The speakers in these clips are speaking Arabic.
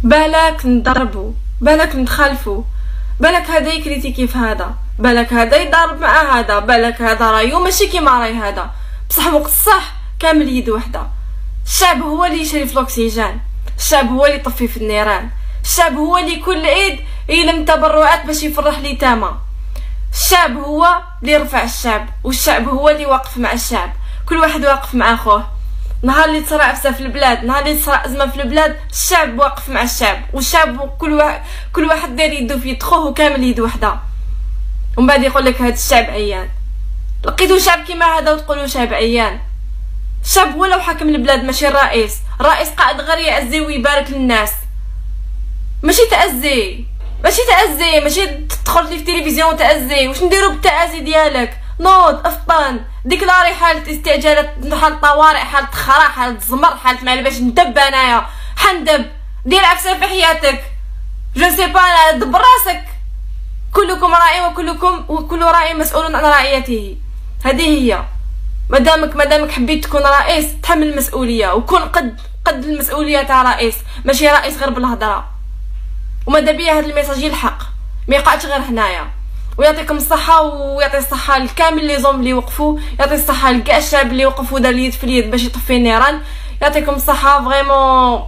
بالك نضربو، بالك نتخالفو، بالك هذا يكريتيكي في هذا، بالك هذا يضرب مع هذا، بالك هذا رايو ماشي كيما راي هذا، بصح وقت الصح كامل يد وحده. الشعب هو اللي يشري في الاكسجين، الشعب هو اللي يطفي في النيران، الشعب هو اللي كل عيد يلم تبرعات باش يفرح اليتامى، الشعب هو اللي يرفع الشعب، والشعب هو اللي واقف مع الشعب، كل واحد واقف مع اخوه. نهار اللي تصرا عفسه في البلاد، نهار اللي تصرا ازمه في البلاد، الشعب واقف مع الشعب، والشعب كل واحد داير يدو في يد خوه وكامل يد وحده. ومن بعد يقول لك هذا الشعب عيان. لقيتو شعب كيما هذا وتقولوا شعب عيان؟ الشعب هو لو حاكم البلاد ماشي الرئيس. الرئيس قاعد غير يعزي ويبارك للناس، ماشي تأزي، ماشي تدخل لي في التلفزيون وتأزي. واش نديرو بالتعازي ديالك؟ نوض افطن، ديكلاري حالة استعجال، حالة طوارئ، حالة خرا، حالة زمر، حالة معلي باش ندب انايا، حندب، دير عفسه في حياتك، جو سي با، دبر راسك. كلكم راعي وكل راعي مسؤول عن رعيته. هذه هي. مادامك حبيت تكون رئيس تحمل المسؤوليه وكون قد المسؤوليه تاع رئيس، ماشي رئيس غير بالهضره. وماذا بيا هذا الميساج يلحق، ما يقعدش غير هنايا. ويعطيكم الصحه، ويعطي الصحه لكامل لي زوم اللي وقفوا، يعطي الصحه لكاع الشعب اللي وقفوا دار اليد في اليد باش يطفي النيران. يعطيكم الصحه فريمون.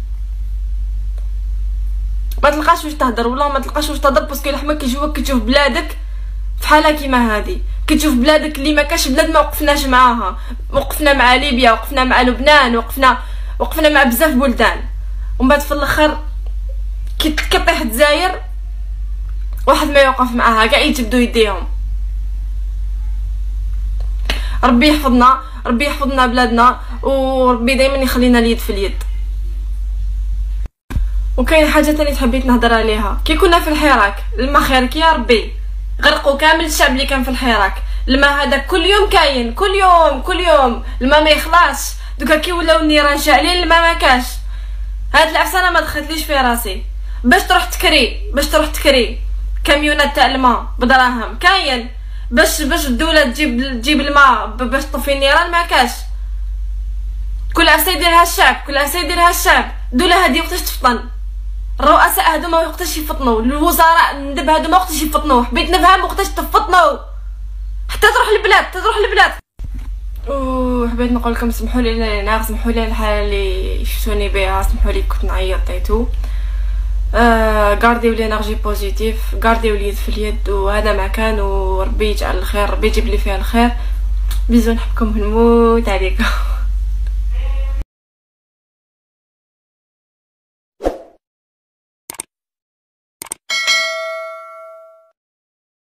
ما تلقاش واش تهضر، والله ما تلقاش واش تهضر، باسكو لحمك كيجيوك كتشوف بلادك في حاله كيما هذه، كتشوف بلادك اللي ما كاش بلاد ما وقفناش معاها. وقفنا مع ليبيا، وقفنا مع لبنان، وقفنا مع بزاف بلدان. ومن بعد في الاخر كطيح الجزائر واحد ما يوقف معاها، كاع يجبدوا يديهم. ربي يحفظنا بلادنا، وربي دائما يخلينا اليد في اليد. وكاين حاجه ثانيه حبيت نهضر عليها. كي كنا في الحراك، الماء خيرك يا ربي، غرقوا كامل الشعب اللي كان في الحراك. الماء هذا كل يوم كاين، كل يوم الماء ما يخلاص. دوكا كي ولاو النيران شاعلين الماء ما كاش. هاد العفسه انا ما دخلتليش في راسي. باش تروح تكري كاميونات تاع الماء بدراهم كاين، باش الدوله تجيب الماء باش تطفي النيران ما كاش. كل عفسه يديرها الشعب. الدوله هذه وقتاش تفطن؟ الرؤساء هادو ما وقتاش يفطنوا؟ الوزراء الندب هادو ما وقتاش يفطنوا؟ حبيت نفهم وقتاش تفطنوا حتى تروح البلاد. حبيت نقول لكم سمحوا لي انا سمحوا لي الحاله اللي شفتوني بها، سمحوا لي كنت نعيط طيتو. غارديو لينيرجي بوزيتيف، غارديو اليد في اليد، وهذا مكان، وربي يجعل الخير، ربي يجيب لي فيها الخير. بيزو، نحبكم، نموت عليكم.